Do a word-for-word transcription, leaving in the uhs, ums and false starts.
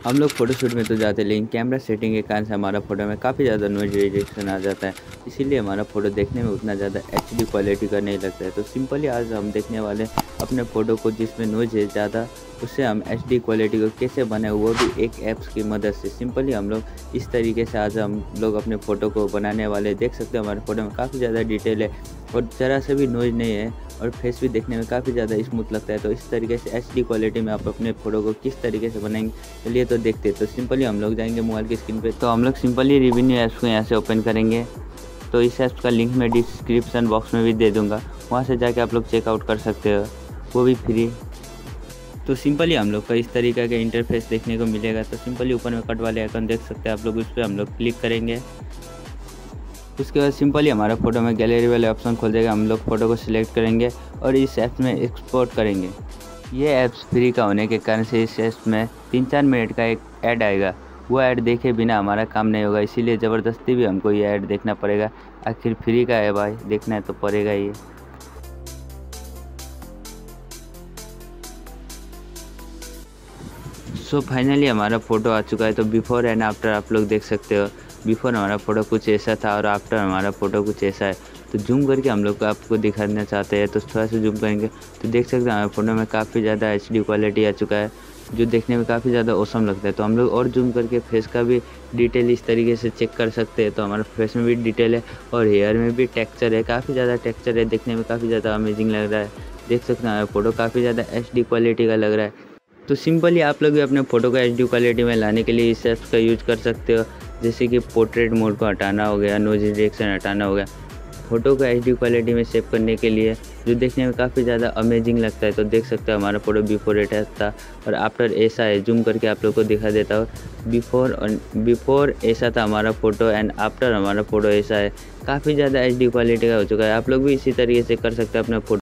हम लोग फ़ोटोशूट में तो जाते हैं, लेकिन कैमरा सेटिंग के कारण से हमारा फ़ोटो में काफ़ी ज़्यादा नॉइज़ रिजेक्शन आ जाता है। इसीलिए हमारा फ़ोटो देखने में उतना ज़्यादा एचडी क्वालिटी का नहीं लगता है। तो सिंपली आज हम देखने वाले हैं अपने फ़ोटो को जिसमें नॉइज़ है ज़्यादा, उससे हम एचडी क्वालिटी को कैसे बनाएं, वो भी एक ऐप्स की मदद से। सिंपली हम लोग इस तरीके से आज हम लोग अपने फ़ोटो को बनाने वाले। देख सकते हो हमारे फ़ोटो में काफ़ी ज़्यादा डिटेल है और ज़रा सा भी नॉइज़ नहीं है और फेस भी देखने में काफ़ी ज़्यादा स्मूथ लगता है। तो इस तरीके से एचडी क्वालिटी में आप अपने फ़ोटो को किस तरीके से बनाएंगे, चलिए तो देखते हैं। तो सिंपली हम लोग जाएंगे मोबाइल की स्क्रीन पे। तो हम लोग सिंपली रेवेन्यू ऐप्स को यहाँ से ओपन करेंगे। तो इस ऐप्स का लिंक मैं डिस्क्रिप्शन बॉक्स में भी दे दूँगा, वहाँ से जाके आप लोग चेकआउट कर सकते हो, वो भी फ्री। तो सिंपली हम लोग को इस तरीके का इंटरफेस देखने को मिलेगा। तो सिंपली ऊपर में कट वाले आइकन देख सकते हैं आप लोग, उस पर हम लोग क्लिक करेंगे। उसके बाद सिंपली हमारा फ़ोटो में गैलरी वाले ऑप्शन खोल देगा। हम लोग फ़ोटो को सिलेक्ट करेंगे और इस ऐप में एक्सपोर्ट करेंगे। ये ऐप्स फ्री का होने के कारण से इस ऐप में तीन चार मिनट का एक ऐड आएगा, वो ऐड देखे बिना हमारा काम नहीं होगा। इसीलिए ज़बरदस्ती भी हमको ये ऐड देखना पड़ेगा। आखिर फ्री का है भाई, देखना है तो पड़ेगा ही। सो फाइनली हमारा फ़ोटो आ चुका है। तो बिफ़ोर एंड आफ्टर आप लोग देख सकते हो। बिफ़ोर हमारा फ़ोटो कुछ ऐसा था और आफ्टर हमारा फ़ोटो कुछ ऐसा है। तो जूम करके हम लोग को आपको दिखाना चाहते हैं, तो थोड़ा सा जूम करेंगे तो देख सकते हैं हमारे फ़ोटो में काफ़ी ज़्यादा एच डी क्वालिटी आ चुका है, जो देखने में काफ़ी ज़्यादा औसम लगता है। तो हम लोग और जूम करके फेस का भी डिटेल इस तरीके से चेक कर सकते हैं। तो हमारा फेस में भी डिटेल है और हेयर में भी टेक्सचर है, काफ़ी ज़्यादा टेक्सचर है, देखने में काफ़ी ज़्यादा अमेजिंग लग रहा है। देख सकते हैं हमारा फ़ोटो काफ़ी ज़्यादा एच डी क्वालिटी का लग रहा है। तो सिंपली आप लोग भी अपने फ़ोटो को एच डी क्वालिटी में लाने के लिए इस ऐप्स का यूज कर सकते हो, जैसे कि पोर्ट्रेट मोड को हटाना हो गया, नॉइज़ रिजेक्शन हटाना हो गया। फ़ोटो को एच डी क्वालिटी में सेव करने के लिए जो देखने में काफ़ी ज़्यादा अमेजिंग लगता है। तो देख सकते हो हमारा फ़ोटो बिफोर एट था और आफ्टर ऐसा है। जूम करके आप लोग को दिखा देता हूँ। बिफोर और बिफोर ऐसा था हमारा फ़ोटो एंड आफ्टर हमारा फ़ोटो ऐसा है। काफ़ी ज़्यादा एच डी क्वालिटी का हो चुका है। आप लोग भी इसी तरीके से कर सकते हैं अपना फ़ोटो।